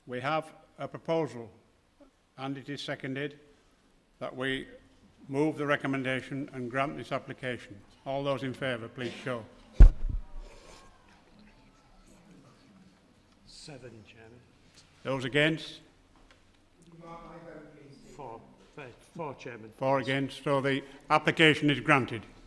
We have a proposal, and it is seconded, that we move the recommendation and grant this application. All those in favour, please show. 7, Chairman. Those against? 4. 4, Chairman. 4 against. So the application is granted.